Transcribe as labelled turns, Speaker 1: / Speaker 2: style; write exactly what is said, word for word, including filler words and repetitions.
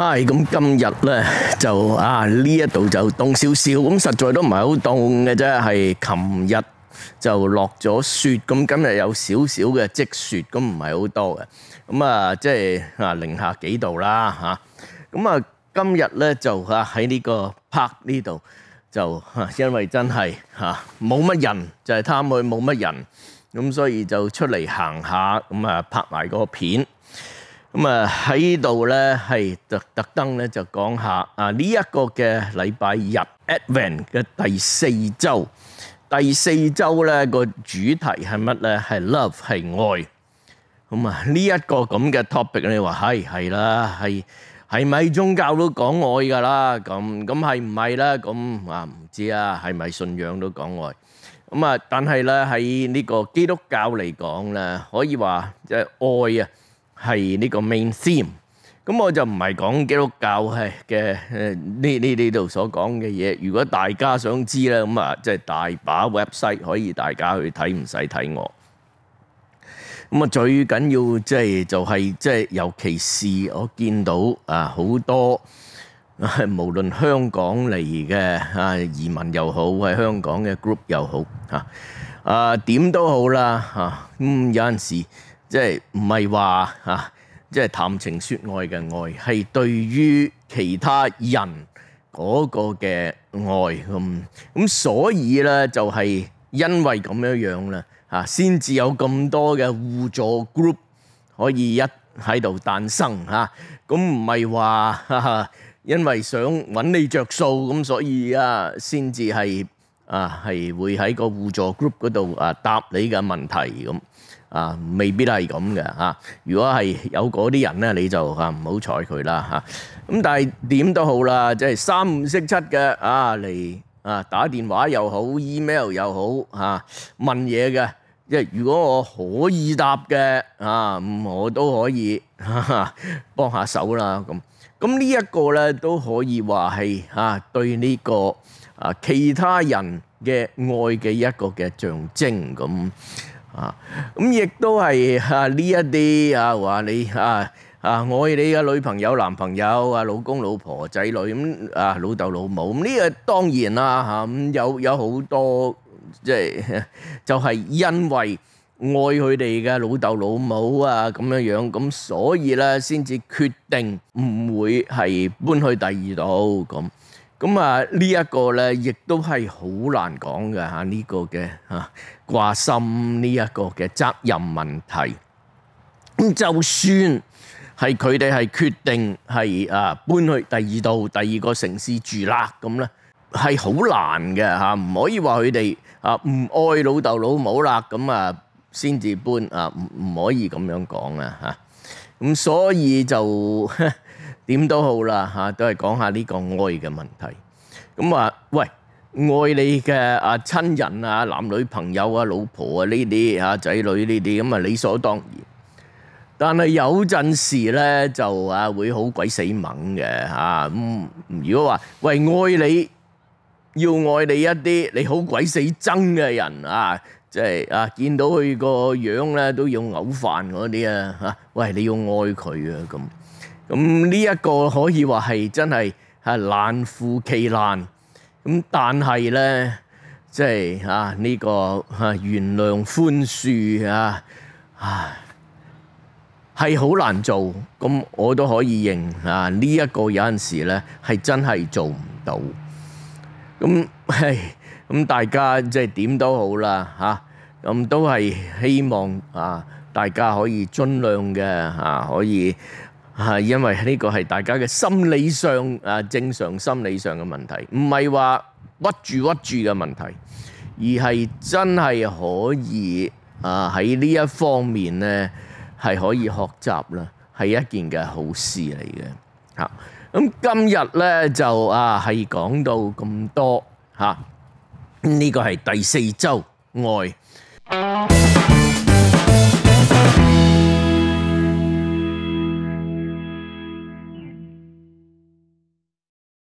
Speaker 1: 係咁今日咧就啊呢一度就凍少少，咁實在都唔係好凍嘅啫，係琴日就落咗雪，咁今日有少少嘅積雪，咁唔係好多嘅，咁啊即係啊零下幾度啦嚇，咁啊今日咧就啊喺呢個 park 呢度就啊因為真係嚇冇乜人，就係貪佢冇乜人，咁所以就出嚟行下，咁啊拍埋個片。咁啊喺度咧係特特登咧就講下啊呢一個嘅禮拜日 Advent 嘅第四週，第四週咧個主題係乜咧？係 Love 係愛。咁啊呢一個咁嘅 topic，你話係係啦，係係咪宗教都講愛㗎啦？咁咁係唔係咧？咁啊唔知啊，係咪信仰都講愛？咁啊但係咧喺呢個基督教嚟講咧，可以話即係愛啊。係呢個 main theme， 咁我就唔係講基督教係嘅誒呢呢呢度所講嘅嘢。如果大家想知咧，咁啊即係大把 website 可以大家去睇，唔使睇我。咁啊最緊要即係就係即係，尤其是我見到啊好多無論香港嚟嘅啊移民又好，係香港嘅 group 又好嚇啊點都好啦嚇。咁有陣時。即係唔係話啊，即係談情説愛嘅愛，係對於其他人嗰個嘅愛咁咁，所以咧就係因為咁樣樣啦嚇，先至有咁多嘅互助 group 可以一喺度誕生嚇。咁唔係話因為想揾你着數咁，所以啊先至係啊係會喺個互助 group 嗰度啊答你嘅問題咁。啊，未必係咁嘅嚇。如果係有嗰啲人咧，你就啊唔好睬佢啦嚇。咁但係點都好啦，即係三唔識七嘅啊嚟啊打電話又好 ，email 又好嚇問嘢嘅。即係如果我可以答嘅啊，我都可以幫下手啦咁。咁呢一個咧都可以話係啊對呢個啊其他人嘅愛嘅一個嘅象徵咁。啊，咁亦都係啊呢一啲啊話你啊啊愛你嘅女朋友、男朋友啊、老公、老婆、仔女咁啊、老豆、老母咁呢個當然啦嚇，咁有有好多即係就係因為愛佢哋嘅老豆老母啊咁樣樣，咁所以咧先至決定唔會係搬去第二度咁。咁啊呢一個咧，亦都係好難講嘅嚇，呢個嘅嚇掛心呢一個嘅責任問題。咁就算係佢哋係決定係啊搬去第二度、第二個城市住啦，咁咧係好難嘅嚇，唔可以話佢哋啊唔愛老豆老母啦，咁啊先至搬啊，唔唔可以咁樣講啊嚇。咁所以就點都好啦嚇，都係講下呢個愛嘅問題。咁話喂，愛你嘅啊親人啊、男女朋友啊、老婆啊呢啲啊仔女呢啲咁啊理所當然。但係有陣時咧就啊會好鬼死猛嘅嚇。咁如果話喂愛你，要愛你一啲你好鬼死憎嘅人啊，即係啊見到佢個樣咧都要嘔飯嗰啲啊嚇，喂你要愛佢啊咁。咁呢一個可以話係真係係難負其難，咁但係咧，即係啊呢個啊原諒寬恕啊，啊係好難做，咁我都可以認啊呢一個有陣時咧係真係做唔到，咁係咁大家即係點都好啦嚇，咁都係希望啊大家可以盡量嘅嚇可以。係因為呢個係大家嘅心理上啊正常心理上嘅問題，唔係話屈住屈住嘅問題，而係真係可以啊喺呢一方面咧係可以學習啦，係一件嘅好事嚟嘅嚇。咁今日咧就啊係講到咁多嚇，呢個係第四週愛。